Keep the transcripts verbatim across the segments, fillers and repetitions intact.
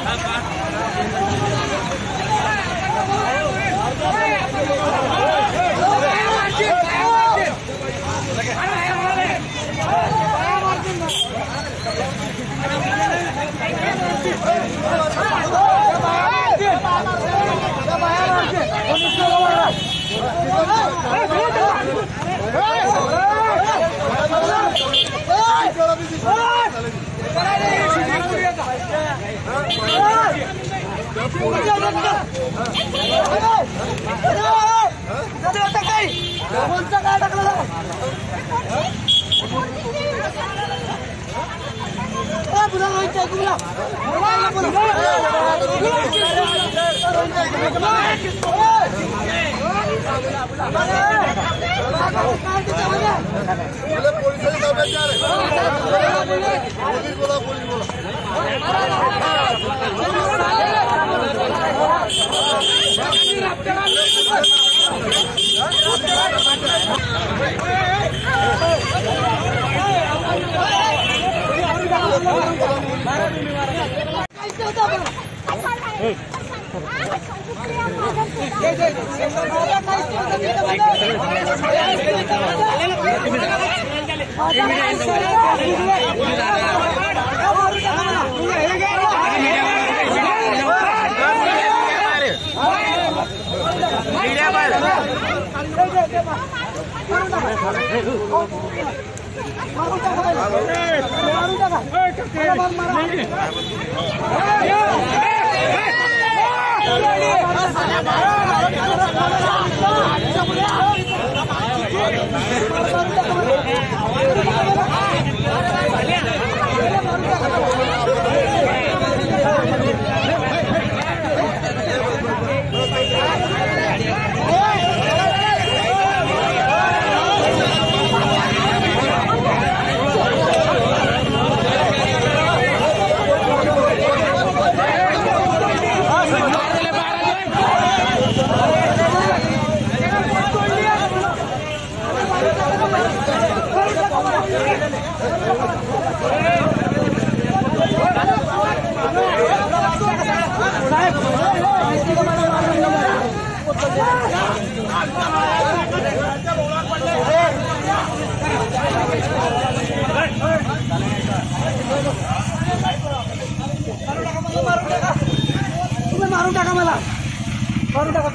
मारून टाका मला मारून टाका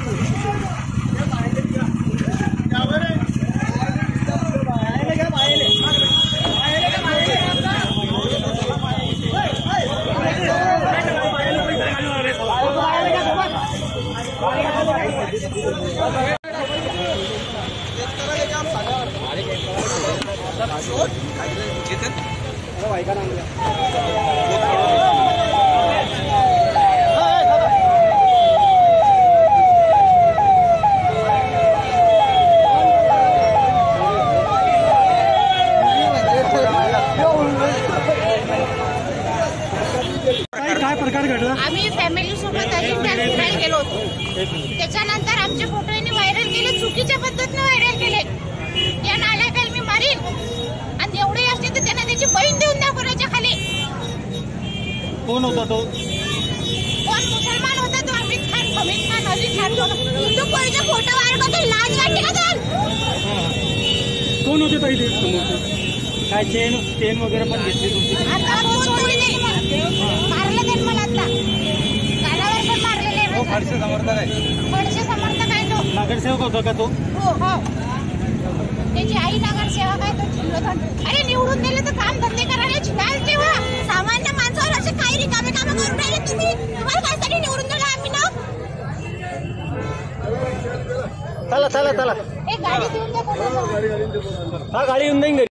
काय प्रकार घडला? आम्ही फॅमिली सोबत अजिंठ्यात फिरायला गेलो होतो. त्याच्यानंतर आमचे फोटो यांनी व्हायरल केले, चुकीच्या पद्धतीने व्हायरल केले. या नाल्याखाली मी मारीन आणि एवढे असते तर त्यांना त्याची बहीण देऊन दाखवण्याच्या खाली. कोण होता तो? कोण मुसलमान होता तो? अमित खान, हमीद खान, अली खान. हिंदू पोरीचे फोटो व्हायरल करतो, लाज वाटते का तुला? कोण होते ताई ते समोर? काय चेन चेन वगैरे पण घेतली तुमची? आता सोडली नाही, मारलं त्यांनी मला. आता गालावर पण मारलेले आहे. खडसे समर्थक आहे. खडसे समर्थक आहे तो. नगरसेवक होता का तो? हो हो, त्याची आई नगरसेवक आहे तो. अरे निवडून दिले तर काम धंदे करायला शिकायला ठेवा. सामान्य माणसावर असे काही रिकामे कामे करून राहिले तुम्ही. तुम्हाला कायसाठी निवडून दिलं आम्ही ना? चला चला चला, एक गाडी देऊन द्या. हा गाडी येऊन देईन.